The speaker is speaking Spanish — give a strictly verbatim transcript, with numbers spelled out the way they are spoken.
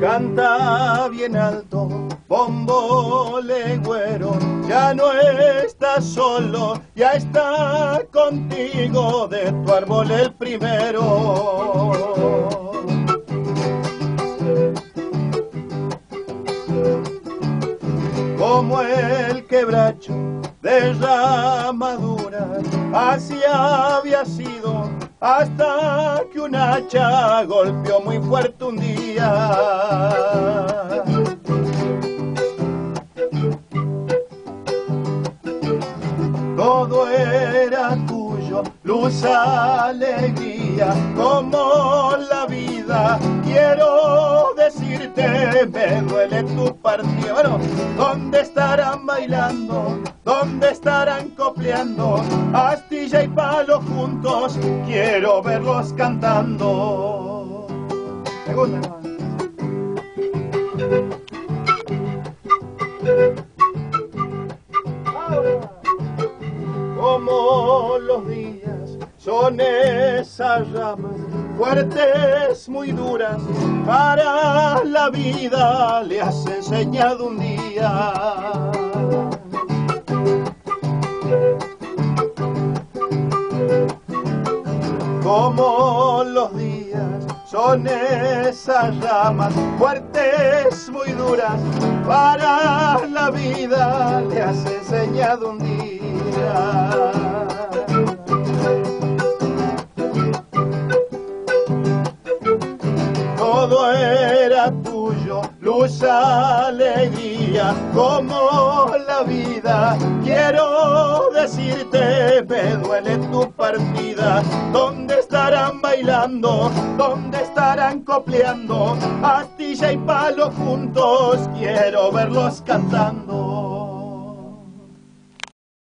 Canta bien alto, bombo legüero, ya no estás solo, ya está contigo de tu árbol el primero. Como el quebracho de ramadura, así había sido hasta que un hacha golpeó muy fuerte un día. Todo era tuyo, luz, alegría, como la vida. Quiero decirte, me duele tu partida. Bueno, ¿dónde estarán bailando? ¿Dónde estarán copleando? Astilla y palo juntos, quiero verlos cantando. Segunda. Como los días son esas ramas fuertes, muy duras, para la vida le has enseñado un día. Como los días son esas ramas fuertes, muy duras, para la vida le has enseñado un día. Todo era tuyo, luz, alegría, como la vida. Quiero decirte, me duele tu partida. ¿Dónde estarán bailando? ¿Dónde estarán copleando? Astilla y palo juntos, quiero verlos cantando.